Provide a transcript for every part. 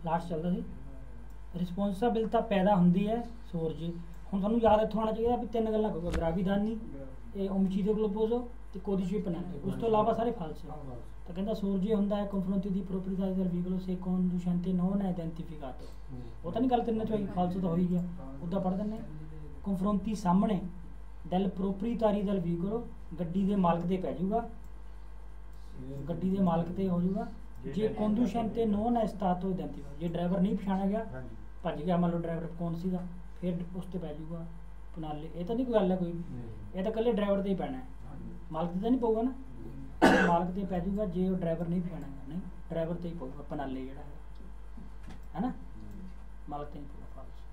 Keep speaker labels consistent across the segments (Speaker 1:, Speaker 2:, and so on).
Speaker 1: Last चलता सी रिस्पोंसाबिलिटी पैदा होंदी है सोर जे हुण तुहानूं याद इत्थों आना चाहिए भी 3 गल्लां करूगा ग्राविदानी ये ओमचीदो ग्लूकोजो ते कोदिशे पनाले उस तो इलावा सारे फाल्स है तो कहता सोर जे हुंदा है confronti di proprietà del veicolo se conducente non è identificato वो तो नहीं गल तिन्ने चोई फाल्स तो हो ही गया उदा पढ़ दिंने confronti सामने del proprietario del veicolo गड्डी दे मालक ते पै जाऊगा गड्डी दे मालक ते हो जाऊगा जे conducente non è stato identificato जे ड्राइवर नहीं पछाणा गया भज गया मान लो ड्राइवर कौन सीगा फिर उस ते पै जाऊगा पनाले ये तो नहीं कोई गल है कोई ये तो कल्ले ड्राइवर ते ही पैना है मालक ते नहीं पऊगा ना मालक ते पै जाऊगा जे वो ड्राइवर नहीं पछाणा गया नहीं ड्राइवर ते ही पऊगा पनाले जेड़ा है ना मालक ते नहीं पऊगा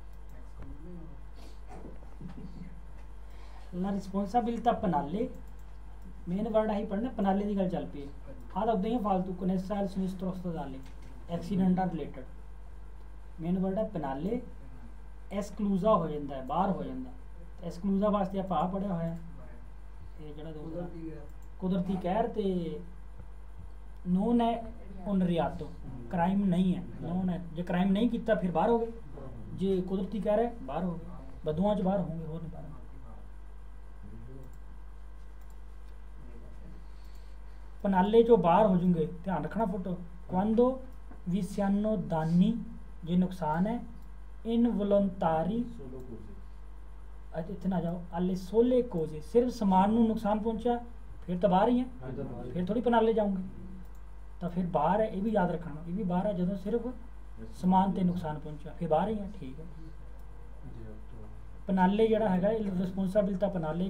Speaker 1: फाल्स ला रिस्पोंसाबिलिटी पनाले मेन वर्ड ही पढ़ना पनाले की गल चल पई हाँ तो उदा ही फालतू कनेसा सिनिस्ट्रो अस्पताले एक्सीडेंट रिलेटेड मेन वर्ड है पनाले एसक्लूजा हो जाता है बाहर हो जाता है एसक्लूजा वास्ते आप आ पढ़िया होया ये जड़ा दूसरा कुदरती कहर ते नोन है उन रियातो क्राइम नहीं है नोन है जो क्राइम नहीं किया फिर बाहर हो गए जे कुदरती कहर है बाहर हो गए बदुआ च बाहर होंगे होर नहीं बाहर पनाले चो बाहर हो जाऊंगे ध्यान रखना फोटो क्वांदो विसियानो दानी जे नुकसान है इनवोलंटारी इतना जाओ आले सोले कोजे सिर्फ समान नू नुकसान पहुंचा फिर तो बाहर ही है फिर थोड़ी पनाले जाऊंगे तो फिर बाहर है ये भी याद रखना ये भी बाहर है जो सिर्फ समान ते नुकसान पहुंचा फिर बाहर ही है ठीक है पनाले जड़ा है रिस्पोंसाबिलिटी पनाले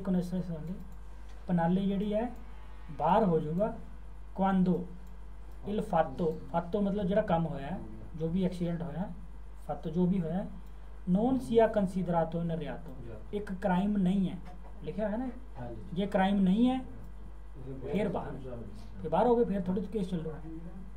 Speaker 1: पनाले जड़ी है बाहर हो जाऊगा क्वांदो इल फातो फातो मतलब जरा कम होया है जो भी एक्सीडेंट होया फातो जो भी होया नॉन सिया कंसीडरातो इन रियातो एक क्राइम नहीं है लिखा है ना ये क्राइम नहीं है फिर बाहर हो गए फिर थोड़ी केस चल रहा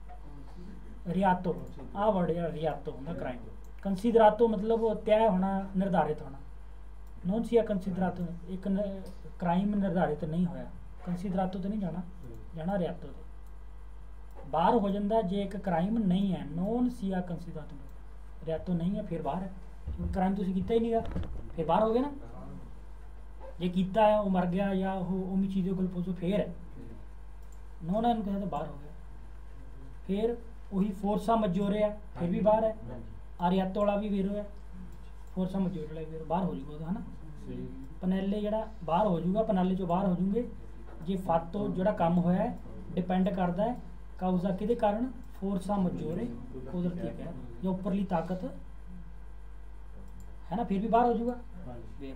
Speaker 1: है रियातो आ वर्ड यार रियातो होना क्राइम कंसीडरातो मतलब तय होना निर्धारित होना नॉन सिया कंसीडरातो एक क्राइम निर्धारित नहीं होया कंसीडरातो तो नहीं जाना रियातो तो बाहर हो जाता जे एक क्राइम नहीं है नॉन सिया कंसीडरातो रियातो नहीं है फिर बाहर है क्राइम तुम किया ही नहीं फिर बाहर हो गए ना जे किया है वो मर गया या वो ओमिचीदो ग्लूकोजो फिर है नॉन है उनके साथ बाहर हो गया फिर वही फोर्सा मजोरे है फिर भी बाहर है आरियातो वाला भी फिर है फोर्सा मजोरे वाला फिर बाहर हो जाऊगा है ना पनाले जरा बाहर हो जाऊगा पनाले चो बाहर हो जाऊंगे जे फातो जोड़ा काम होया है डिपेंड करता है काउजा किदे कारण फोर्सा मजोरे कुदरती कहर या उपरली ताकत है ना फिर भी बाहर हो जाऊगा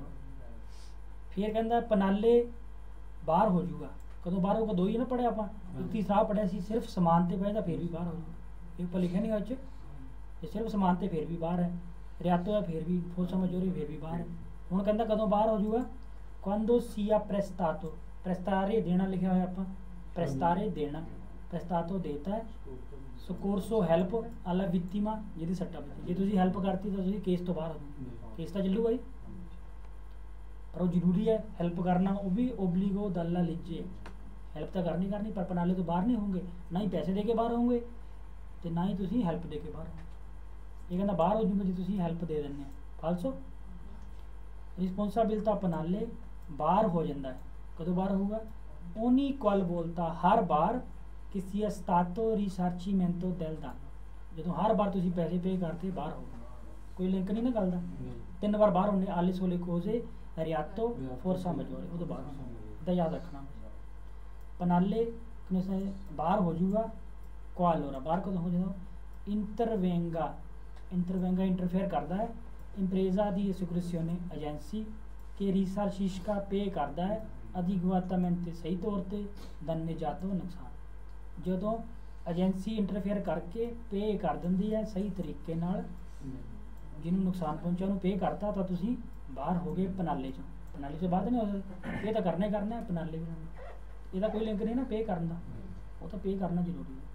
Speaker 1: फिर कहता है पनाले बाहर हो जाऊगा कदों बाहर होगा दो ही ना पढ़े आप तीसरा पढ़िया सी सिर्फ समान ते पे फिर भी बाहर हो जाऊगा एक पर लिखा नहीं अच्छे ये सिर्फ समान ते फिर भी बाहर है रियातो है फिर भी फोर्सा मजोरे फिर भी बाहर है हुण कहता कदों बाहर हो जाऊगा क्वांदो सिया प्रेस्तातो प्रेस्तारे देना लिखा है आप प्रेस्तारे देना प्रेस्तातो देता है सोकोर्सो हेल्प आला वित्तिमा जिहदी सट्टा बची जे तुसीं हेल्प करती तो तुसीं केस तो बाहर हो केस तो चलूगा ही पर वो जरूरी है हेल्प करना वो भी ओब्लिगो दल्ला लीजिए हेल्प तो करनी पर पनाले तो बाहर नहीं होंगे ना ही पैसे दे के बाहर होंगे तो ना ही तुसीं हेल्प दे के बाहर होंगे ये कहना बाहर हो जाऊंगा जी तुसीं हेल्प दे देने फालसो रिस्पोंसाबिलिटी पनाले बाहर हो जाता है कदों बाहर होगा ओनी क्वाल बोलता हर बार किसी स्टातो रिसर्चीमेंटो दिल दानो जो हर बार तुम पैसे पे करते बाहर हो कोई लिंक नहीं ना गल का 3 बार बाहर होने आले सोले कोजे रियातो फोर्सा मजोरे वो तो बाहर तो याद रखना पनाले बाहर हो जाऊगा क्वालोरा बाहर कदों हो जाए इंटरवेंगा इंटरफेयर करता है इंप्रेजा दी एसोसिएशने एजेंसी के रिसर्च का पे करता है अधिगवातामेंट सही तौर पर दन्ने जातो नुकसान जो एजेंसी इंटरफेयर करके पे कर देंदी है सही तरीके नाल जिन्होंने नुकसान पहुंचा उन्होंने पे करता तो तुसी बाहर हो गए पनाले चो बाहर नहीं हो सकते ये तो करना है पनाले भी इसका कोई लिंक नहीं ना पे करने का वो तो पे करना जरूरी है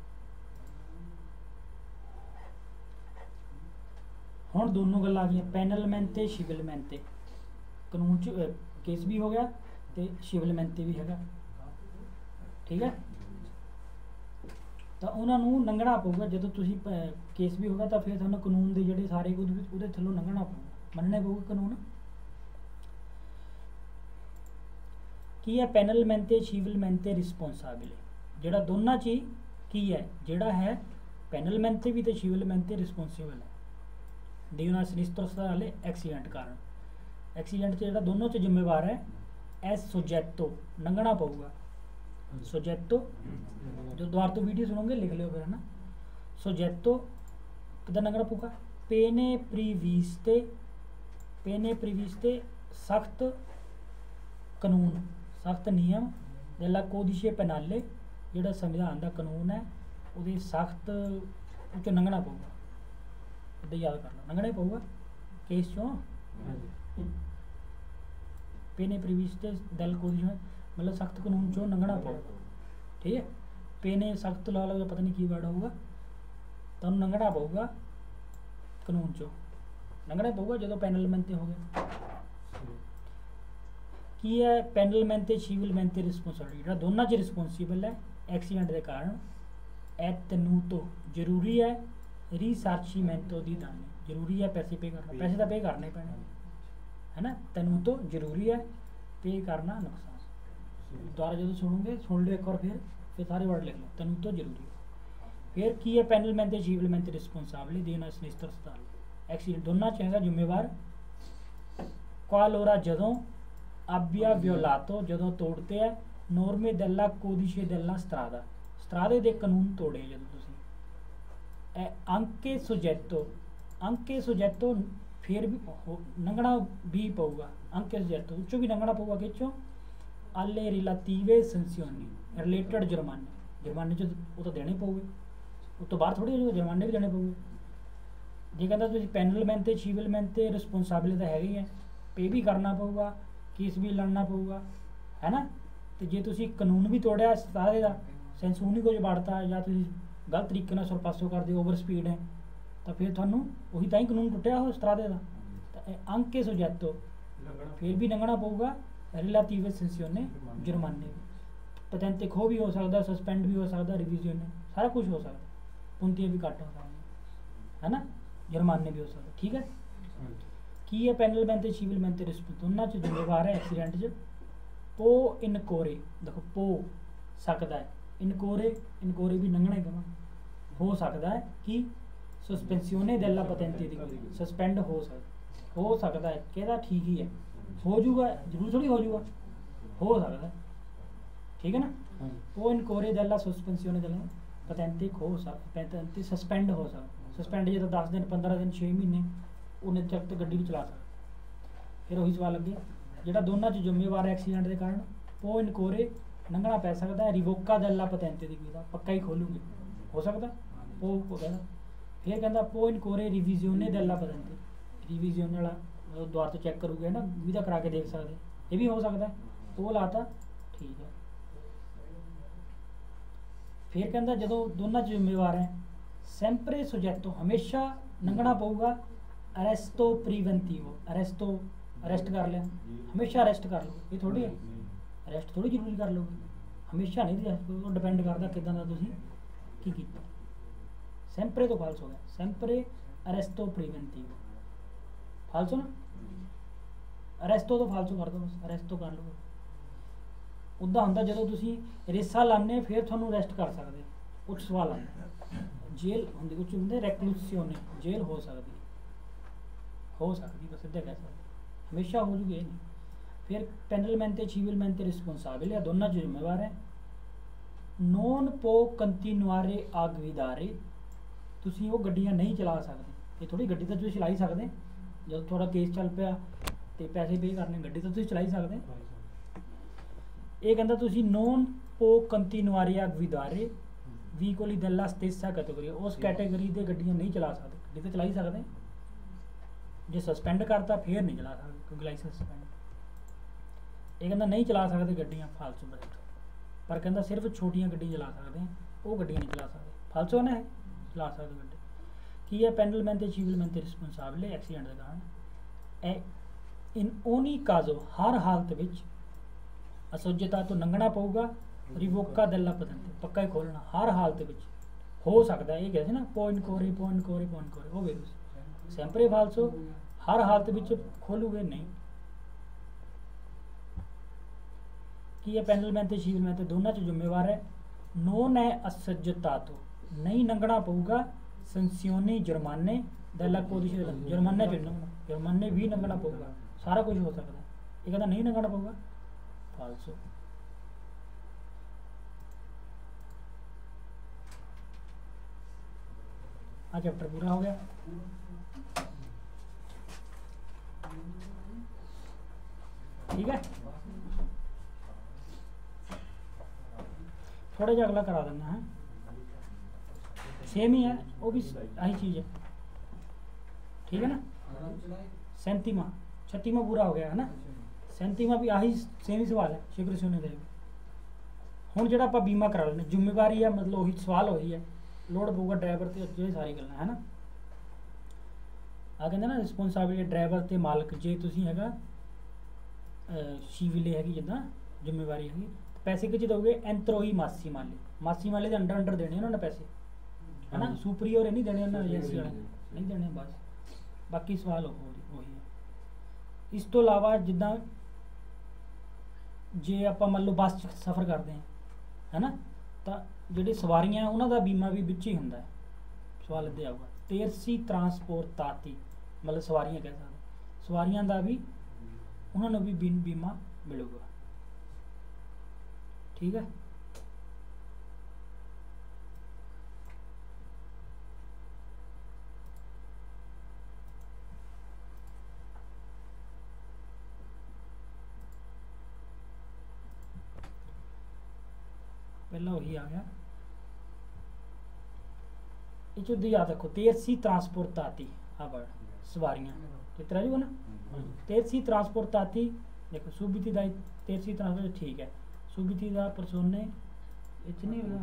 Speaker 1: हुण दोनों गल्लां आ गई पैनलमैन ते सिविलमैन ते कानून च केस भी हो गया तो सिविलमैन ते भी हैगा ठीक है ਤਾਂ ਉਹਨਾਂ ਨੂੰ ਲੰਘਣਾ ਪਊਗਾ। ਜਦੋਂ ਤੁਸੀਂ ਕੇਸ ਵੀ ਹੋਗਾ ਤਾਂ ਫਿਰ ਤੁਹਾਨੂੰ ਕਾਨੂੰਨ ਦੇ ਜਿਹੜੇ ਸਾਰੇ ਉਹਦੇ ਥੱਲੋਂ ਲੰਘਣਾ ਪਊਗਾ, ਮੰਨਣੇ ਪਊਗਾ ਕਾਨੂੰਨ। ਕੀ ਹੈ ਪੈਨਲਮੈਂਤੇ ਸਿਵਲਮੈਂਤੇ ਰਿਸਪੌਂਸਾਬile, ਜਿਹੜਾ ਦੋਨਾਂ 'ਚ ਹੀ ਕੀ ਹੈ, ਜਿਹੜਾ ਹੈ ਪੈਨਲਮੈਂਤੇ ਵੀ ਤੇ ਸਿਵਲਮੈਂਤੇ ਰਿਸਪੌਂਸੀਬਲ ਹੈ di una sinistra stradale accident ਕਾਰਨ। ਐਕਸੀਡੈਂਟ 'ਚ ਜਿਹੜਾ ਦੋਨੋਂ 'ਚ ਜ਼ਿੰਮੇਵਾਰ ਹੈ ਐਸ ਸੋਜੈਟੋ, ਲੰਘਣਾ ਪਊਗਾ। ਸੋਜੈਟੋ जो द्वार तो वीडियो सुनोगे लिख लो फिर, है ना। सोजेतो किधर लंघना पऊगा, पेने प्रीविस्ते सख्त कानून, सख्त नियम दella codice penale, ਜਿਹੜਾ ਸੰਵਿਧਾਨ ਦਾ ਕਾਨੂੰਨ ਹੈ ਉਹਦੇ ਸਖਤ ਵਿੱਚੋਂ ਲੰਘਣਾ ਪਊਗਾ। ਇੱਦਾਂ ਯਾਦ ਕਰ ਲਓ, ਲੰਘਣਾ ਹੀ ਪਊਗਾ ਕੇਸ 'ਚੋਂ। पेने प्रीविस्ते del codice मतलब सख्त कानून 'ਚੋਂ ਲੰਘਣਾ ਪਊਗਾ, ठीक है। पेने सख्त ला लो, पता नहीं की वर्ड होगा, तुहानूं लंघना पऊगा कानून 'चों, लंघना पऊगा जो पैनलमैंते हो गए। की है पैनलमैंते सिविलमैंते रिस्पोंसिबिलिटी, जो दोनों 'च रिस्पोंसिबल है एक्सीडेंट के कारण। ए तेनूतो जरूरी है, रिसर्चीमेंटो दी दानी जरूरी है, पैसे पे करना, पैसे तो पे करने पैने, है ना। तेनूतो जरूरी है, पे करना नुकसान। दोबारा जो सुनोगे सुन लो एक और फिर सारे वर्ड लिख लो, तेनूतो जरूरी है। फिर की है पैनलमैंते सिविलमैंते रिस्पॉन्साबले di una sinistra stradale, accident दोनों च हैगा जिम्मेवार। qualora ਜਦੋਂ abbia violato, ਜਦੋਂ ਤੋੜਦੇ ਹੈ norme della codice della strada, ਸਟਰਾਦੇ ਦੇ ਕਾਨੂੰਨ ਤੋੜੇ ਜਦੋਂ ਤੁਸੀਂ। anche soggetto फिर भी लंघना भी पऊगा, anche soggetto ਵਿੱਚੋਂ ਵੀ ਲੰਘਣਾ ਪਊਗਾ ਕਿਚੋਂ alle relative sanzioni, ਰਿਲੇਟਡ जुर्माने 'ਚ ਉਹ ਤਾਂ ਦੇਣੇ ਪਊਗੇ, ਉਸ ਤੋਂ ਬਾਹਰ ਥੋੜ੍ਹੀ ਹੋ ਜਾਊਗਾ, जुर्माने ਵੀ ਦੇਣੇ ਪਊਗੇ। ਜੇ ਕਹਿੰਦਾ ਤੁਸੀਂ ਪੈਨਲਮੈਂਤੇ ਸਿਵਲਮੈਂਤੇ ਰਿਸਪੌਂਸਾਬਿਲ ਤਾਂ ਹੈਗੇ ਹੀ ਹੈ, ਪੇ ਵੀ ਕਰਨਾ ਪਊਗਾ, ਕੇਸ ਵੀ ਲੜਨਾ ਪਊਗਾ, ਹੈ ਨਾ। ਅਤੇ ਜੇ ਤੁਸੀਂ ਕਾਨੂੰਨ ਵੀ ਤੋੜਿਆ ਸਾਰੇ ਦਾ, ਸੈਂਸ unico 'ਚ ਵੜਤਾ, ਜਾਂ ਤੁਸੀਂ ਗਲਤ ਤਰੀਕੇ ਨਾਲ ਸਰਪਾਸੋ ਕਰਦੇ, ਓਵਰ ਸਪੀਡ ਹੈ, ਤਾਂ ਫਿਰ ਤੁਹਾਨੂੰ ਉਹੀ ਤਾਂ ਹੀ ਕਾਨੂੰਨ ਟੁੱਟਿਆ ਉਹ ਸਟਰਾਦੇ ਦਾ। ਤਾਂ anche soggetto ਫਿਰ ਵੀ ਲੰਘਣਾ ਪਊਗਾ relative sanzioni, जुर्माने। ਪਤੈਂਤੇ ਖੋ ਵੀ ਹੋ ਸਕਦਾ, ਸਸਪੈਂਡ ਵੀ ਹੋ ਸਕਦਾ, ਰਿਵੀਜ਼ਨ ਸਾਰਾ ਕੁਝ ਹੋ ਸਕਦਾ, ਪੁੰਤੀਆਂ ਵੀ ਘੱਟ ਹੋ ਸਕਦੀਆਂ, ਹੈ ਨਾ, जुर्माने भी हो सकते, ठीक है। की है पैनलमैंते सिविलमैंते रिस्पॉन्स, दोनों च जिम्मेवार है एक्सीडेंट 'ਚ। पो इनकोरे, देखो पो सकता है, इनकोरे भी लंघना ही हो सकता है कि सस्पेंसिone della patente दी कोई सस्पेंड हो सकता है, कहता ठीक ही है, हो जाऊगा, जरूर थोड़ी हो जाऊगा, हो सकता है, ठीक है ना। वो इनकोरे della sospensione della patente हो सकता, पैटेंट सस्पेंड हो सकता, सस्पेंड जो 10 दिन 15 दिन 6 महीने उन्ने तक तो गड्डी नहीं चला सकता। फिर वही सवाल लगे जो दोनों च जिम्मेवार एक्सीडेंट के कारण पो इनकोरे लंघना पै सकता है, रिवोका दella patente दी कोई पक्का ही खोलूगे, हो सकता पो को कहना। फिर कहता पो इनकोरे रिविजिone della patente, रिविजिone वाला द्वार तो चेक करोगे ना, भी तो करा के देख सकते, ये भी हो सकता है, वो लाता ठीक है। फिर कहता जो दोनों च जिम्मेवार है sempre soggetto, हमेशा लंघना पऊगा अरेस्टो प्रीवेंटिवो, अरेस्ट कर लिया, हमेशा अरेस्ट कर लो, ये थोड़ी है अरेस्ट थोड़ी जरूरी कर लोगे, हमेशा नहीं अरेस्ट करो, डिपेंड करता किदा दा तुसीं की कीता। sempre तो फाल्स हो गया, sempre अरेस्टो प्रीवेंटिवो फाल्सो ना, अरेस्टो तो फाल्सो कर दो, बस अरेस्टो कर लो। उदा हुंदा जदों तुसीं रेसा लाने फिर तुहानूं अरेस्ट कर सकदे, कुछ सवाल आंदा जेल होंदी, कुछ होंदे रेक्लूसियोने, जेल हो सकती बस इदा कह सकते, हमेशा हो जूगी नहीं। फिर पैनलमैंते सिविलमैंते रिस्पॉन्साबिले, दोनों जिम्मेवार है। नॉन पो कंटिन्यूआरे आ गुइदारे, तुसीं वो गड्डियां नहीं चला सकते, ये थोड़ी गड्डी तो तुसीं चला ही सकते, जब थोड़ा केस चल पिया तो पैसे पे करने, गड्डी तो तुसीं चला ही सकते। ये कहता तुसीं नॉन पो कंटिन्यूआरे आ गुइदारे व्हीकल della stessa कैटेगरी, उस कैटेगरी दे गड्डियां नहीं चला सकते, गड्डी तो चला ही सकते, जे सस्पेंड करता फिर नहीं चला सकते क्योंकि लाइसेंस सस्पेंड। ये कहता नहीं चला सकते गड्डियां फालतू बजट, पर कहता सिर्फ छोटियां गड्डियां चला सकते हैं, वो गड्डियां नहीं चला सकते, फालतू ने चला सकते गड्डी। की है पैनलमैंते सिविलमैंते रिस्पॉन्साबिले एक्सीडेंट के कारण। इन ओनी काजो, हर हालत विच असोजता तो लंघना पऊगा, रिवोका della patente पक्का ही खोलना, हर हालत विच ਹੋ ਸਕਦਾ ਇਹ ਕਹਿੰਦੇ ਨਾ ਪੁਆਇੰਟ ਕੋਰੇ ਉਹ ਵੇਰੋ ਸੈਂਪਰੇ ਫਾਲਸੋ ਹਰ ਹਾਲਤ ਵਿੱਚ ਖੋਲੂਗੇ ਨਹੀਂ। ਕੀ ਹੈ ਪੈਨਲਮੈਨ ਤੇ ਸ਼ੀਵਲਮੈਨ ਤੇ ਦੋਨਾਂ 'ਚ ਜ਼ਿੰਮੇਵਾਰ ਹੈ। ਨੋਨ ਹੈ ਅਸਜਤਾ ਤੋਂ ਨਹੀਂ ਲੰਘਣਾ ਪਊਗਾ ਸੰਸਿਓਨੀ ਜੁਰਮਾਨੇ ਦੈਲਾ ਕੋਦਿਸ਼ ਜੁਰਮਾਨੇ ਵੀ ਲੰਘਣਾ ਪਊਗਾ। ਸਾਰਾ ਕੁਝ ਹੋ ਸਕਦਾ ਇਹ ਕਹਿੰਦਾ ਨਹੀਂ ਲੰਘਣਾ ਪਊਗਾ ਫਾਲਸੋ। ਆ ਚੈप्टर पूरा हो गया। ठीक है थोड़ा जिहा अगला करा देना है सेम ही है वो भी यही चीज़ है। ठीक है ना 37वां 36वां पूरा हो गया है ना 37वां भी आही सेम ही सवाल है शिखर सोने दे। हुण जिहड़ा आपां बीमा करा लेने जिम्मेवारी है मतलब वही सवाल वही है लोड पऊगा ड्राइवर ते ये सारी गल्लां है ना। आ कहंदे ना रिस्पोंसिबिलिटी ड्राइवर ते मालक जे तुसीं हैगा शीविले हैगी जिद्दां जिम्मेवारी हैगी पैसे किच दोगे एंथरोई मासी माले दे अंडर देने उन्होंने पैसे है ना सुपरीयर नहीं देने उन्होंने एजेंसी वाले नहीं देने बस बाकी सवाल वही है। इस तो इलावा जिद्दां जे आपां मान लो बस च सफ़र करते हैं है ना तो ਜਿਹੜੇ ਸਵਾਰੀਆਂ ਉਹਨਾਂ ਦਾ ਬੀਮਾ ਵੀ ਵਿੱਚ ਹੀ ਹੁੰਦਾ ਹੈ। ਸਵਾਲ ਇੱਦਾਂ ਆਊਗਾ ਤੇਰਸੀ ਟਰਾਂਸਪੋਰਟਾਤੀ ਮਤਲਬ ਸਵਾਰੀਆਂ ਕਹਿ ਸਕਦੇ ਸਵਾਰੀਆਂ ਦਾ ਵੀ ਉਹਨਾਂ ਨੂੰ ਵੀ ਬੀਮਾ ਮਿਲੂਗਾ। ਠੀਕ ਹੈ पहला वही आ गया ये याद रखो तेरसी ट्रांसपोर्टाती हाँ वर्ड सवारियाँ कितना जो ना तेरसी ट्रांसपोर्टाती देखो सुबिति दा तेरसी ट्रांसपोर्ट ठीक है सुबिति दा परसोने इतनी होगा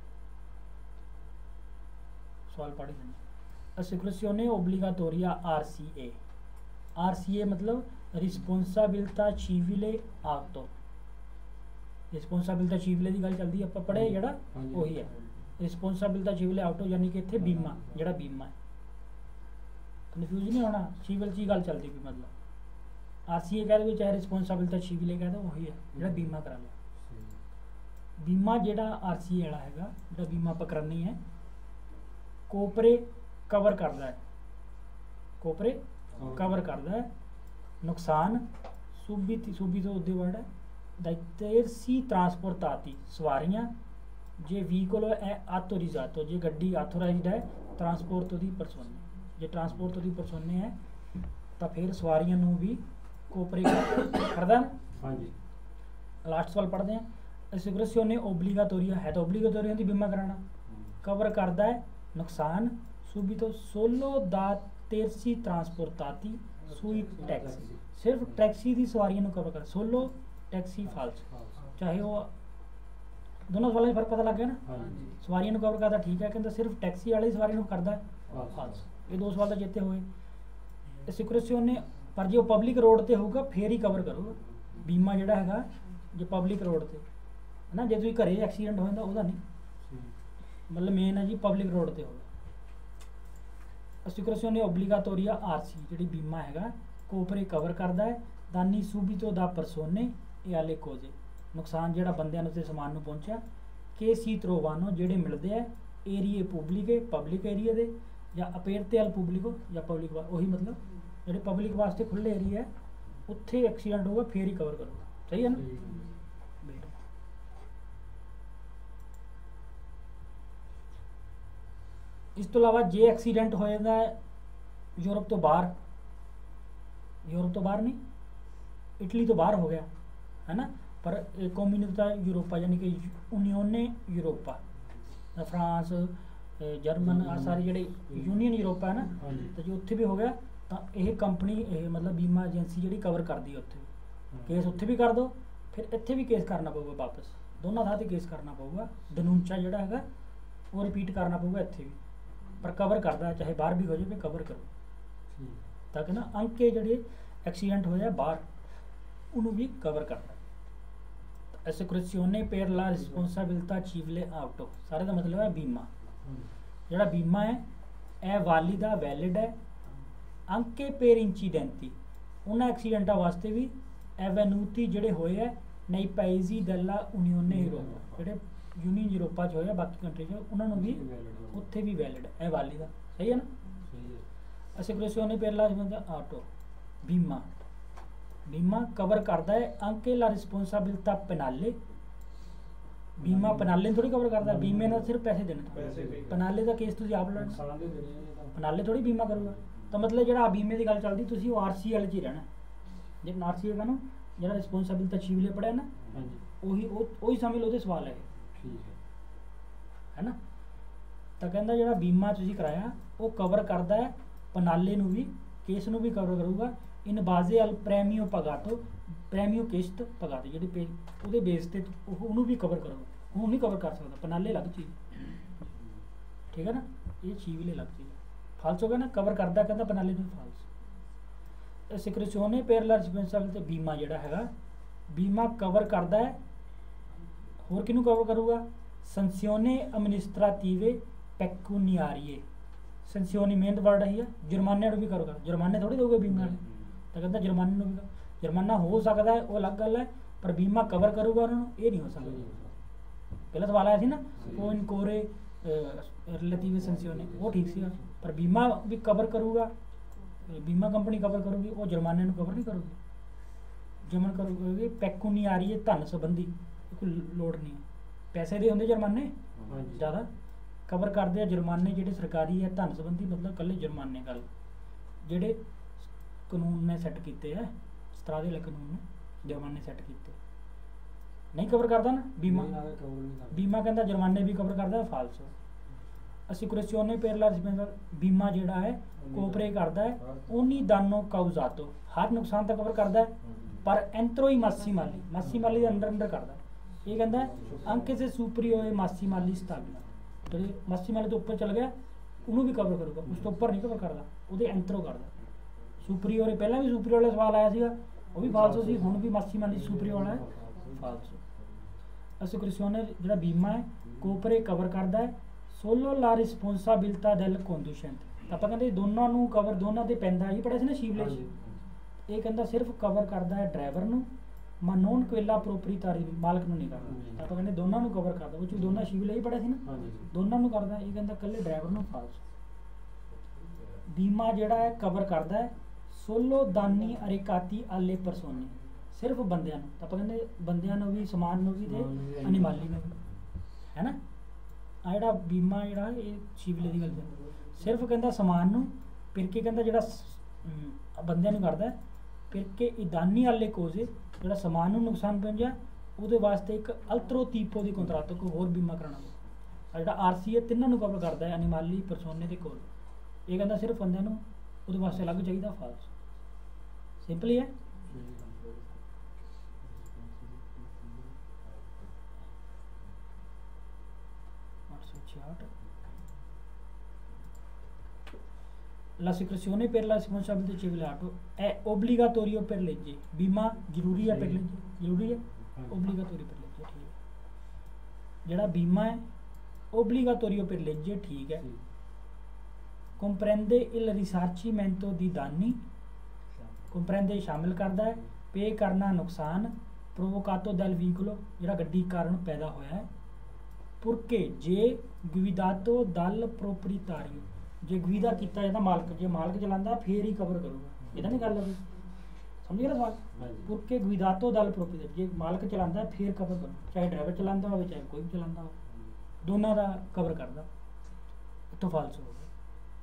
Speaker 1: सवाल पढ़ देंगे असिक्रेशियोने ओब्लिगाटोरिया आरसीए मतलब रिस्पोंसाबिलिटा सिविले आटो रिस्पोंसाबिलिटा सिविले की गल चलती आप पढ़े जरा वही है रिस्पोंसाबिलिटा सिविले आउटो यानी कि इतने बीमा जरा बीमा है कन्फ्यूज नहीं होना सिविल की गल चलती भी मतलब आरसीए कह दो चाहे रिस्पोंसाबिलिटा सिविले कह दो वही है जरा बीमा करा लो। बीमा जेड़ा आरसीए वाला हैगा जो बीमा आप करानी है कोपरे कवर करता है कोपरे कवर करता है नुकसान सूबी तो उदे वर्ड है तेरसी ट्रांसपोर्टाती सवारियां जे व्हीकल है आथोरिजातो जे गड्डी आथोराइज्ड है ट्रांसपोर्ट तो दी परसोने जे ट्रांसपोर्ट तो दी परसोने है तो फिर सवारियां नू भी कोपरे करदा हां जी। लास्ट सवाल पढ़ते हैं एसिक्रेशियोने ओब्लिगाटोरिया है तो ओब्लिगाटोरिया दी बीमा कराना कवर करदा है नुकसान सुबितो सोलो दा तेरसी ट्रांसपोर्टाती सुई टैक्सी सिर्फ टैक्सी दी सवारियां नू कवर कर सोलो टैक्सी फाल्स चाहे वो दोनों सवालों में फर्क पता लग गया ना सवारियों कवर करता ठीक है कहता सिर्फ टैक्सी वाले सवारियों करता है फाल्स ये दो सवाल तो चेते हुए सिक्योरिटी ने पर जो पब्लिक रोड ते होगा फिर ही कवर करूगा बीमा जोड़ा है जो पब्लिक रोड ते है ना जो तुम घरे एक्सीडेंट हो जाता वह नहीं मतलब मेन है जी पब्लिक रोड ते होगा। सिक्योरिटी ने ओब्लिगाटोरिया आरसी जी बीमा है कोपरे कवर करता है दानी सूबितो दा परसोने ये आले कोजे नुकसान जोड़ा बंदियां ते समान नूं पहुंचा के सी त्रोवानो जेडे मिलते हैं एरिए पब्लिक एरिया दे या अपेरते अल पब्लिको या पब्लिक वही मतलब जोड़े पब्लिक वास्ते खुले एरिया है उत्थे एक्सीडेंट होगा फिर ही कवर करूँगा सही है ना। इस तो अलावा जे एक्सीडेंट हो जाता है यूरोप तो बाहर नहीं इटली तो बाहर हो गया है ना पर कम्युनिटी यूरोपा यानी कि यूनियने यूरोपा फ्रांस जर्मन आ सारे जोड़े यूनियन यूरोपा है ना तो जो उत्थे भी हो गया तो यह कंपनी मतलब बीमा एजेंसी जी कवर कर दी उत्थे केस उत्थे भी कर दो फिर इत्थे भी केस करना पऊगा वापस दोनों थां ते केस करना पऊगा दनूंचा जोड़ा है वो रिपीट करना पऊगा इत्थे भी पर कवर करता है चाहे बाहर भी हो जाए कवर करो ताकि ना अंक के जोड़े एक्सीडेंट हो जाए बाहर उन्होंने भी कवर करता है। एसिक्रेशियोने पेर ला रिस्पोंसाबिलिटा सिविले आउटो सारे का मतलब है बीमा ਜਿਹੜਾ ਬੀਮਾ ਹੈ ਇਹ ਵਾਲਿਦਾ ਵੈਲਿਡ ਹੈ anche per incidenti ਉਹਨਾਂ ਐਕਸੀਡੈਂਟਾਂ ਵਾਸਤੇ ਵੀ ਐਵੈਨੂਤੀ ਜਿਹੜੇ ਹੋਏ ਹੈ nei paesi della Unione Europea ਜਿਹੜੇ ਯੂਨੀਅਨ ਯੂਰੋਪਾ 'ਚ ਹੋਏ ਆ ਬਾਕੀ ਕੰਟਰੀ 'ਚ ਉਹਨਾਂ ਨੂੰ ਵੀ ਉੱਥੇ ਵੀ ਵੈਲਿਡ ਹੈ ਇਹ ਵਾਲਿਦਾ ਸਹੀ ਹੈ ਨਾ। assicurazione per la auto ਬੀਮਾ ਬੀਮਾ ਕਵਰ ਕਰਦਾ ਹੈ anche la responsabilità penale ਬੀਮਾ ਪਨਾਲੇ ਥੋੜੀ ਕਵਰ ਕਰਦਾ ਬੀਮੇ ਨਾਲ ਸਿਰਫ ਪੈਸੇ ਦੇਣੇ ਪਨਾਲੇ ਦਾ ਕੇਸ ਤੁਸੀਂ ਆਪ ਲੜਨਾ ਪਨਾਲੇ ਥੋੜੀ ਬੀਮਾ ਕਰੂਗਾ ਤਾਂ ਮਤਲਬ ਜਿਹੜਾ ਬੀਮੇ ਦੀ ਗੱਲ ਚੱਲਦੀ ਤੁਸੀਂ ਉਹ ਆਰਸੀ ਵਾਲੇ 'ਚ ਹੀ ਰਹਿਣਾ ਜੇ ਆਰਸੀ ਹੈਗਾ ਨਾ ਜਿਹੜਾ ਰਿਸਪੌਂਸਿਬਿਲਟੀ ਚੀਵਲੇ ਪੜਿਆ ਨਾ ਉਹੀ ਸਮਝ ਲਓ ਉਹਦੇ ਸਵਾਲ ਹੈ ਹੈ ਨਾ। ਤਾਂ ਕਹਿੰਦਾ ਜਿਹੜਾ ਬੀਮਾ ਤੁਸੀਂ ਕਰਾਇਆ ਉਹ ਕਵਰ ਕਰਦਾ ਹੈ ਪਨਾਲੇ ਨੂੰ ਵੀ ਕੇਸ ਨੂੰ ਵੀ ਕਵਰ ਕਰੂਗਾ ਇਨ ਬਾਜ਼ੇ ਅਲ ਪ੍ਰੈਮੀਓ ਪਗਾਟੋ ਪ੍ਰੈਮੀਓ ਕਿਸ਼ਤ ਪਗਾਟੋ ਜਿਹੜੀ ਉਹਦੇ ਬੇਸ ਤੇ ਉਹਨੂੰ ਵੀ ਕਵਰ ਕਰੂਗਾ ਉਹ ਨਹੀਂ ਕਵਰ ਕਰ ਸਕਦਾ ਪਨਾਲੇ ਅਲੱਗ ਚੀਜ਼ ਠੀਕ ਹੈ ਨਾ ਇਹ ਚੀਵਲੇ ਅਲੱਗ ਚੀਜ਼ ਫਾਲਸ ਹੋ ਗਿਆ ਨਾ ਕਵਰ ਕਰਦਾ ਕਹਿੰਦਾ ਪਨਾਲੇ ਨੂੰ ਫਾਲਸ। ਸਿਕਰੇਸ਼ੋਨੇ ਪੇਰ ਲਾ ਰਿਸਪੌਂਸਿਬਿਲਟੀ ਤੇ ਬੀਮਾ ਜਿਹੜਾ ਹੈਗਾ ਬੀਮਾ ਕਵਰ ਕਰਦਾ ਹੈ ਹੋਰ ਕਿਹਨੂੰ ਕਵਰ ਕਰੂਗਾ ਸੰਸੀਓਨੇ ਅਮਿਨਿਸਟ੍ਰਾਟਿਵੇ ਪੈਕੂਨੀਆਰੀਏ ਸੰਸੀਓਨੀ ਮਿਹਨਤ ਵਰਡ ਹੈ ਜੁਰਮਾਨੇ ਨੂੰ ਵੀ ਕਵਰ ਕਰ ਜੁਰਮਾਨੇ ਥੋੜੀ ਦੋਗੇ ਬੀਮਾ ਵਾਲੇ ਤਾਂ ਕਹਿੰਦਾ ਜੁਰਮਾਨੇ ਨੂੰ ਵੀ ਜੁਰਮਾਨਾ ਹੋ ਸਕਦਾ ਹੈ ਉਹ ਅਲੱਗ ਗੱਲ ਹੈ ਪਰ ਬੀਮਾ ਕਵਰ ਕਰੂਗਾ ਉਹਨਾਂ ਨੂੰ ਇਹ ਨਹੀਂ ਹੋ ਸਕਦਾ ਪਹਿਲਾਂ ਸਵਾਲ ਆਇਆ ਸੀ ਨਾ ਉਹ ਇਨਕੋਰੇ ਰਿਲੇਟਿਵ ਸੰਸੀਓਨੇ ਉਹ ਠੀਕ ਸੀ ਪਰ ਬੀਮਾ ਵੀ ਕਵਰ ਕਰੂਗਾ ਬੀਮਾ ਕੰਪਨੀ ਕਵਰ ਕਰੂਗੀ ਉਹ ਜੁਰਮਾਨੇ ਨੂੰ ਕਵਰ ਨਹੀਂ ਕਰੂਗੀ ਜਮਨ ਕਰੂਗੀ ਪੈਕੂਨੀ ਆ ਰਹੀ ਹੈ ਧਨ ਸੰਬੰਧੀ ਕੋਈ ਲੋੜ ਨਹੀਂ ਪੈਸੇ ਦੇ ਹੁੰਦੇ ਜੁਰਮਾਨੇ ਜ਼ਿਆਦਾ ਕਵਰ ਕਰਦੇ ਆ ਜੁਰਮਾਨੇ ਜਿਹੜੇ ਸਰਕਾਰੀ ਹੈ ਧਨ ਸੰਬੰਧੀ ਮਤਲਬ ਇਕੱਲੇ ਜੁਰਮਾਨੇ ਗੱਲ ਜਿਹੜੇ ਕਾਨੂੰਨ ਨੇ ਸੈੱਟ ਕੀਤੇ ਆ ਇਸ ਤਰ੍ਹਾਂ ਦੇ ਕਾਨੂੰਨ ਨੇ ਜੁਰਮਾਨੇ ਸੈੱਟ ਕੀਤੇ ਨਹੀਂ ਕਵਰ ਕਰਦਾ ਨਾ ਬੀਮਾ ਕਹਿੰਦਾ ਜੁਰਮਾਨੇ ਵੀ ਕਵਰ ਕਰਦਾ ਫਾਲਸ ਅਸਿਕੁਰੇਸ਼ੋਨੇ ਪੇਰ ਲਾ ਬੀਮਾ ਜਿਹੜਾ ਹੈ ਕੋਪਰੇ ਕਰਦਾ ਹੈ ਉਨੀ ਦਾਨੋ ਕਾਉਜ਼ਾਤੋ ਹਰ ਨੁਕਸਾਨ ਤਾਂ ਕਵਰ ਕਰਦਾ ਹੈ ਪਰ ਐਂਟਰੋ ਹੀ ਮਾਸੀ ਮਾਲੀ ਦੇ ਅੰਦਰ ਕਰਦਾ ਇਹ ਕਹਿੰਦਾ ਅੰਕੇ ਸੇ ਸੁਪਰੀ ਹੋਏ ਮਾਸੀ ਮਾਲੀ ਸਤਾਬਿਲਾ ਜਿਹੜੇ ਮਾਸੀ ਮਾਲੀ ਤੋਂ ਉੱਪਰ ਚਲ ਗਿਆ ਉਹਨੂੰ ਵੀ ਕਵਰ ਕਰੂਗਾ ਉਸ ਤੋਂ ਉੱਪਰ ਨਹੀਂ ਕਵਰ ਕਰਦਾ ਉਹਦੇ ਐਂਟਰੋ ਕਰਦਾ ਸੁਪਰੀਓਰ ਪਹਿਲਾਂ ਵੀ ਸੁਪਰੀਓਰ ਵਾਲਾ ਸਵਾਲ ਆਇਆ ਸੀਗਾ ਉਹ ਵੀ ਫਾਲਸੋ ਸੀ ਹੁਣ ਵੀ ਮਾਸੀ ਮਾਲੀ ਸੁਪਰੀਓਰ ਵਾਲਾ ਹੈ ਫਾਲਸੋ। ਅਸਿਕੁਰੇਸ਼ੋਨੇ ਜਿਹੜਾ ਬੀਮਾ ਹੈ ਕੋਪਰੇ ਕਵਰ ਕਰਦਾ ਹੈ ਸੋਲੋ ਲਾ ਰਿਸਪੌਂਸਾਬਿਲਟਾ ਡੈਲ ਕੰਡੂਸ਼ੈਂਟ ਆਪਾਂ ਕਹਿੰਦੇ ਦੋਨਾਂ ਨੂੰ ਕਵਰ ਦੋਨਾਂ ਦੇ ਪੈਂਦਾ ਹੀ ਪੜਿਆ ਸੀ ਨਾ ਸ਼ੀਵਲੇ ਇਹ ਕਹਿੰਦਾ ਸਿਰਫ ਕਵਰ ਕਰਦਾ ਹੈ ਡਰਾਈਵਰ ਨੂੰ ਮਾ ਨੋਨ ਕੁਏਲਾ ਪ੍ਰੋਪਰੀਟਾਰੀ ਮਾਲਕ ਨੂੰ ਨਹੀਂ ਕਰਦਾ ਆਪਾਂ ਕਹਿੰਦੇ ਦੋਨਾਂ ਨੂੰ ਕਵਰ ਕਰਦਾ ਉਹ ਚ ਦੋਨਾਂ ਸ਼ੀਵਲੇ ਹੀ ਪੜਿਆ ਸੀ ਨਾ ਦੋਨਾਂ ਨੂੰ ਕਰਦਾ ਇਹ ਕਹਿੰਦਾ ਇਕੱਲੇ ਡਰਾਈਵਰ ਨੂੰ ਫਾਲਸ। ਬੀਮਾ ਜਿਹੜਾ ਹੈ ਕਵਰ ਕਰਦਾ ਹੈ ਸੋਲੋ ਦਾਨੀ ਅਰੇਕਾਤੀ ਆਲੇ ਪਰਸੋਨੇ ਸਿਰਫ ਬੰਦਿਆਂ ਨੂੰ ਆਪਾਂ ਕਹਿੰਦੇ ਬੰਦਿਆਂ ਨੂੰ ਵੀ ਸਮਾਨ ਨੂੰ ਵੀ ਤੇ ਅਨਿਮਾਲੀ ਨੂੰ ਵੀ ਹੈ ਨਾ ਆ ਜਿਹੜਾ ਬੀਮਾ ਜਿਹੜਾ ਇਹ ਸ਼ੀਵਲੇ ਦੀ ਗੱਲ ਸਿਰਫ ਕਹਿੰਦਾ ਸਮਾਨ ਨੂੰ ਫਿਰ ਕੇ ਕਹਿੰਦਾ ਜਿਹੜਾ ਬੰਦਿਆਂ ਨੂੰ ਕਰਦਾ ਫਿਰ ਕੇ ਇਦਾਨੀ ਵਾਲੇ ਕੋਜ਼ੇ ਜਿਹੜਾ ਸਮਾਨ ਨੂੰ ਨੁਕਸਾਨ ਪਹੁੰਚਿਆ ਉਹਦੇ ਵਾਸਤੇ ਇੱਕ ਅਲਤਰੋ ਤੀਪੋ ਦੀ ਕੰਟਰੈਕਟ ਕੋਈ ਹੋਰ ਬੀਮਾ ਕਰਾਉਣਾ ਆ ਜਿਹੜਾ ਆਰਸੀ ਹੈ ਤਿੰਨਾਂ ਨੂੰ ਕਵਰ ਕਰਦਾ ਹੈ ਅਨਿਮਾਲੀ ਪਰਸੋਨੇ ਦੇ ਕੋਲ ਇਹ ਕਹਿੰਦਾ ਸਿਰਫ ਬੰਦਿਆਂ ਨੂੰ ਉਹਦੇ ਵਾਸਤੇ ਅਲੱਗ ਚਾਹੀਦਾ ਫਾਲਸ ਸਿੰਪਲ ਹੀ ਹੈ। L'assicurazione per la responsabilità civile auto è obbligatorio per legge बीमा जरूरी है per legge जरूरी है obbligatorio per legge ठीक है जेड़ा बीमा है obbligatorio per legge ठीक है comprende il risarcimento di danni comprende शामिल करता है पे करना नुकसान provocato dal veicolo जेड़ा गड्डी कारण पैदा होया है पुरके जे guidato dal proprietario जे गवीदा किया जाता मालक जे मालक चलाता फिर ही कवर करूगा ये नहीं गल समझ गया सवाल पुरके गवीदातो दल प्रोपीटर जे मालक चलाता फिर कवर करूगा चाहे ड्राइवर चलाता हो चाहे कोई भी चलाता हो दोनों का कवर करता तो फालस हो गया।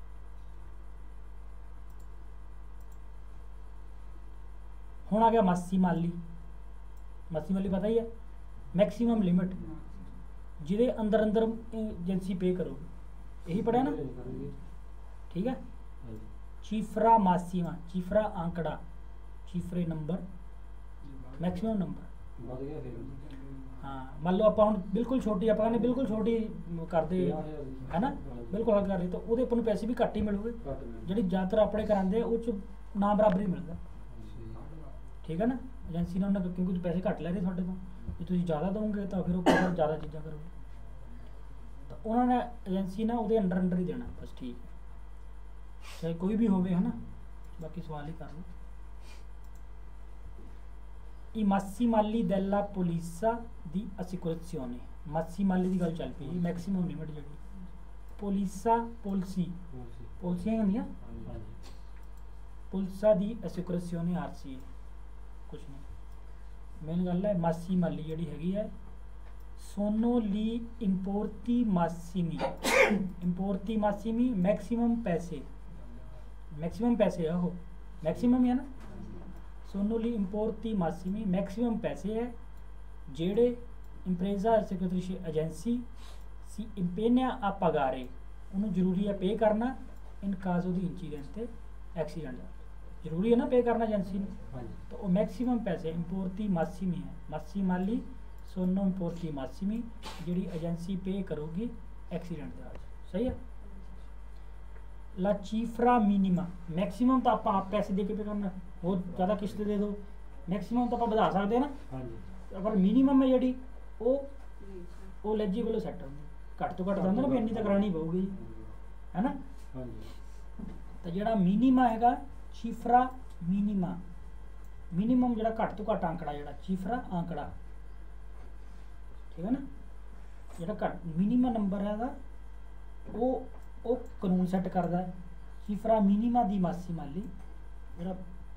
Speaker 1: हुण आ गया मासी माली पता ही है मैक्सीमम लिमिट जिहदे अंदर अंदर एजेंसी पे करोगी यही पढ़िया ना ठीक है। चीफरा मासीमा चीफरा आंकड़ा चीफरे नंबर मैक्सिमम नंबर हाँ मान लो आप बिल्कुल छोटी आप बिल्कुल छोटी करते है ना बिल्कुल हल कर रही तो वो अपन पैसे भी घट ही मिलूगे जी ज़्यादातर अपने कराते उस ना बराबर ही मिलता ठीक है ना एजेंसी ने उन्हें क्योंकि पैसे घट ले रहे थोड़े तो ज़्यादा दोगे तो फिर वो ज़्यादा चीज़ा करोगे तो उन्होंने एजेंसी ना ਉਹਦੇ ਅੰਡਰ ਹੀ ਦੇਣਾ ਬਸ, ਠੀਕ ਹੈ, ਚਾਹੇ ਕੋਈ ਵੀ ਹੋਵੇ, ਹੈ ਨਾ। ਬਾਕੀ ਸਵਾਲ ਹੀ ਕਰ ਲਓ। I massimali della polizia di assicurazione, massimali ਦੀ ਗੱਲ ਚੱਲ ਪਈ ਜੀ, ਮੈਕਸਿਮਮ ਲਿਮਿਟ ਜਿਹੜੀ polizia, ਪੋਲਿਸੀਆਂ ਹੁੰਦੀਆਂ, ਪੁਲਿਸਾ ਦੀ assicurazione RC, ਕੁਛ ਨਹੀਂ। ਮੇਨ ਗੱਲ ਹੈ massimali ਜਿਹੜੀ ਹੈਗੀ ਹੈ sono gli importi massimi, importi massimi, maximum पैसे, मैक्सिमम पैसे है वो, मैक्सिमम है ना। सोनो ली importi massimi, मैक्सिमम पैसे है जेड़े impresa assicuratrice agency si impegna a pagare, उन्होंने जरूरी है पे करना इन caso di incidente एक्सीडेंट, जरूरी है ना पे करना एजेंसी ने, तो वो मैक्सिमम पैसे importi massimi है, massimali सोनो importi massimi ਜਿਹੜੀ एजेंसी पे करोगी एक्सीडेंट के बाद, सही है। ला चीफ्रा मिनिमा, मैक्सिमम तो आप पैसे दे के पे करना, बहुत ज़्यादा किस्त दे दो, मैक्सिमम तो आप बढ़ा सकते हैं ना, अगर मिनिमम है जी वो एलिजिबल सैट होंगे, घट तो घट होंगे ना भी इन्नी तो करानी पऊगी, है ना। तो जो मिनिमा है चीफ्रा मिनिमा, मिनिमम जो घट तो घट आंकड़ा, जो चीफ्रा आंकड़ा, ठीक है ना, जो घट मिनिमम नंबर है वो कानून सैट करता है। चीफ्रा मिनिमा दी मासीमाली, जो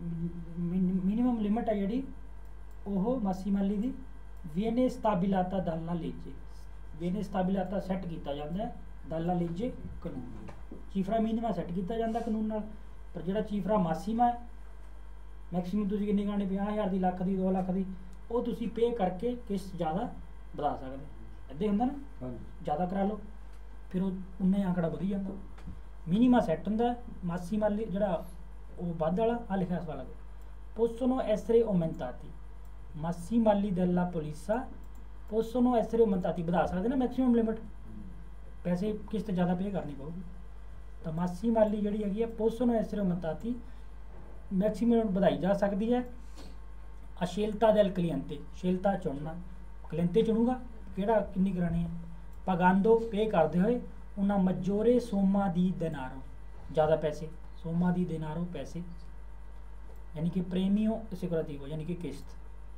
Speaker 1: मिनिमम लिमिट है जी वो मासीमाली दी वेने स्टाबिलाता दाला लीजे, वेने स्टाबिलाता सैट किया जाता है दाला लीजे कानून, चीफ्रा मिनिमा सैट किया जाता कानून नाल, पर जो चीफ्रा मासीमा है मैक्सिमम तुसीं किन्नी करानी, 50,000 की, लख की, 2 लाख की, वो तुसीं पे करके किस्त ज़्यादा बढ़ा सकते, इदां हुंदा ना, ज़्यादा करा लो फिर उन्ने आंकड़ा वधी जाता। मिनिमा सैट होंदा, मासीमाली जिहड़ा वो वध वाला आ लिखा इस वाला possono essere aumentati, massimali della polizia possono essere aumentati, बढ़ा सकते ना मैक्सिमम लिमिट, पैसे किस्त ज़्यादा पे करनी पऊगी, तो मासीमाली जिहड़ी हैगी है possono essere aumentati, maximum limit बढ़ाई जा सकती है। आ scelta del cliente, scelta चुनना, क्लियंटे चुनूगा किहड़ा किन्नी करानी है, pagando पे करते हुए una maggiore somma di denaro, ज़्यादा पैसे, somma di denaro पैसे, यानी कि प्रेमियो सिक्योरिटिव, यानी कि किस्त,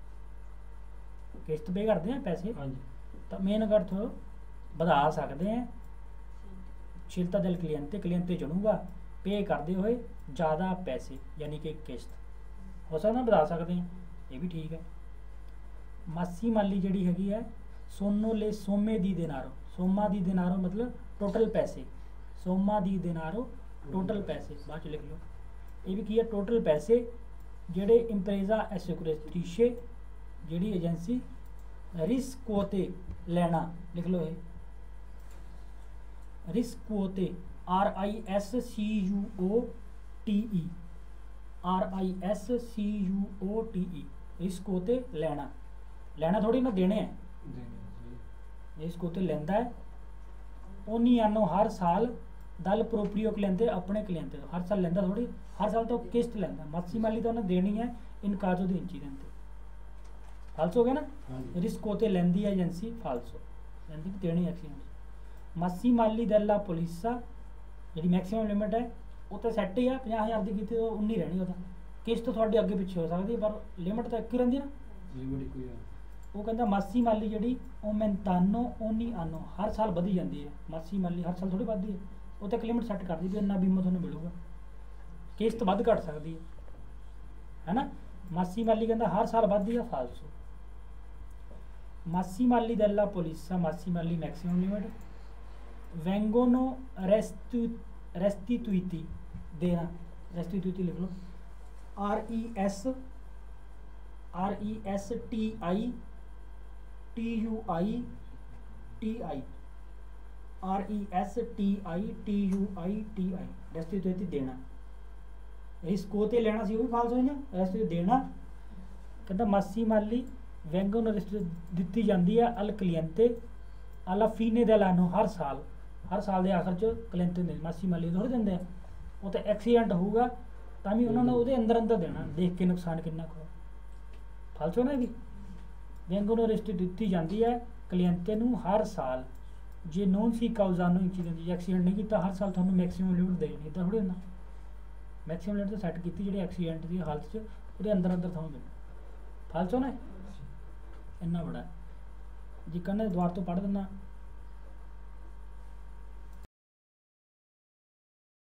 Speaker 1: किस्त पे करते हैं पैसे, तो मेन अर्थ बढ़ा सकते हैं। शिलता दिल क्लियंटे, क्लियंटे चुनूगा पे करते हुए ज़्यादा पैसे, यानी कि किस्त, हो सकता बढ़ा सकते हैं, ये भी ठीक है। मासीमाली जिहड़ी हैगी है सोनो ले सोमे दी देनारो, सोमा दी देनारो मतलब टोटल पैसे, सोमा दी देनारो टोटल पैसे, बाद च लिख लो, ये भी की है टोटल पैसे जेडे इंप्रेजा एसिक्योरेटिशे जिहड़ी एजेंसी रिस्कोते लेना, लिख लो ये रिस्कोते, RISCUOTE, RISCUOTE, रिस्कोते लेना, लेना थोड़ी ना देने हैं, रिस्कोते लेंदा है। ओनी आनो हर साल दल प्रोपरियो क्लियंटे, अपने क्लियंटे तो हर साल लेंदा थोड़ी, हर साल तो किस्त लेंदा, मासीमाली तो उन्हें देनी है इन काजो दी इंसीडेंट, फालसो हो गया ना, रिस्कोते लेंदी है एजेंसी, फालसो लेंदी देनी एक्सीडेंट। मासीमाली दella polizia जी मैक्सिमम लिमिट है वो तो सैट ही है, 50,000 की की तो 19 रहनी, वो किस्त थोड़ी अगे पिछे हो सकती, पर लिमिट तो एक ही रही ना, वो कहता मासीमाली जी ओमेंटानो ओनी आनो, हर साल वधी जाती है, मासीमाली हर साल थोड़ी बढ़ती है, वो तो एक लिमिट सैट कर दी भी इन्ना बीमा थोड़ा मिलेगा, किस्त वध घट सकती है ना। मासीमाली कहता हर साल बढ़ती है, फालसो। मासीमाली della polizia, मासीमाली मैक्सिमम लिमिट, vengono restituiti देना, restituiti लिख लो, RESTITUITI, restituiti देना, रिस्कोते लेना सी वो भी फालतू है, रेस्टिट्यूट देना कहता मासीमाली vengono दी जाती है अल क्लियंटे alla fine dell'anno, हर साल के आखिर च क्लियंटे देने, मासीमाली थोड़ी देंगे, वो तो एक्सीडेंट होगा तो भी उन्होंने वो अंदर अंदर देना, देख के नुकसान कितना को फालतू ना भी। vengono restituiti दी जाती है क्लियंटे नूं हर साल जे नॉन सी काउजानो इंसीडेंट जे एक्सीडेंट नहीं किया हर साल थोड़ा मैक्सीमम लिमिट देनी इदा थोड़ी होंदा मैक्सीमम लिमिट तो सैट की जी एक्सीडेंट की हालत च वो अंदर अंदर थोड़ा मिलना फालसो ना इन्ना बड़ा जी कहना दोबारा तो पढ़ देना